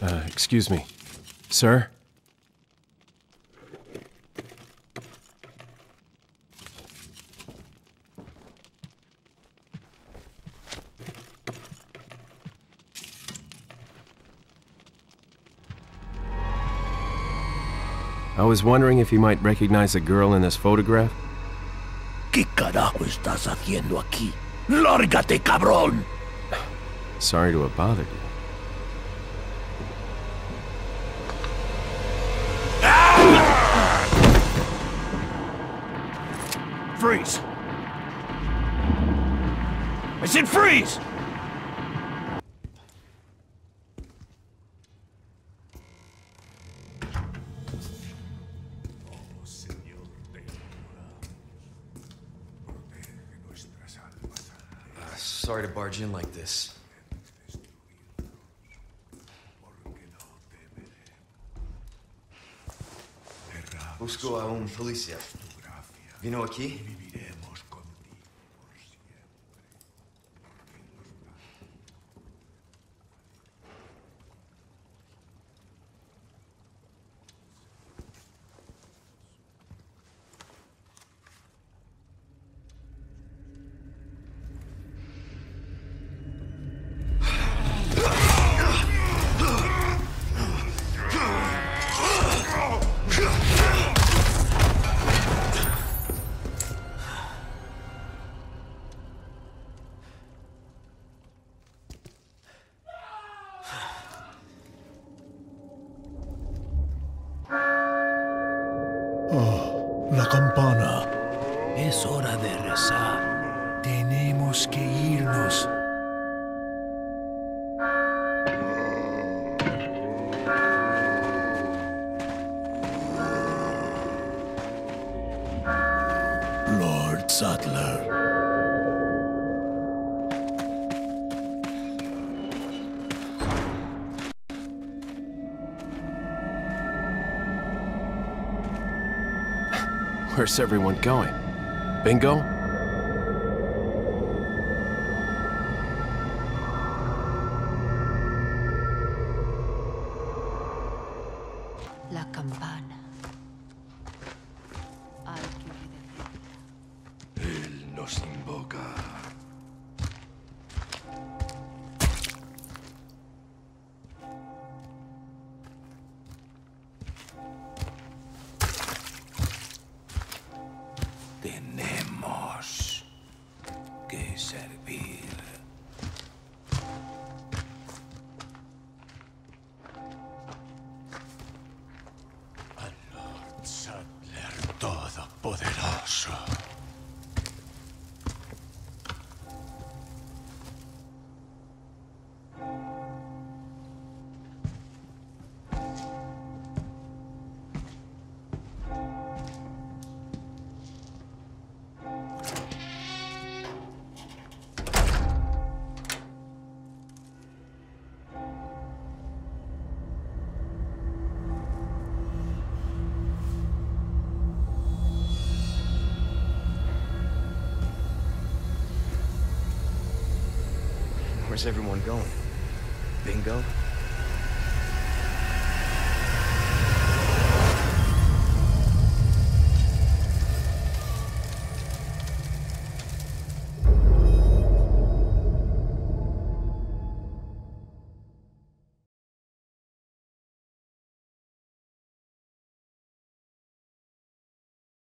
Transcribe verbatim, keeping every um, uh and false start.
Uh, excuse me. Sir? I was wondering if you might recognize a girl in this photograph? ¿Qué carajo estás haciendo aquí? ¡Lárgate, cabrón! Sorry to have bothered you. Freeze! I said freeze! Sorry to barge in like this. Busco a un policía. ¿Vino aquí? Oh, la campana. Es hora de rezar. Tenemos que irnos. Lord Sattler. Where's everyone going? Bingo? La campana. Él nos invoca. Tenemos que servir. Al Lord Sattler Todopoderoso. Where's everyone going? Bingo?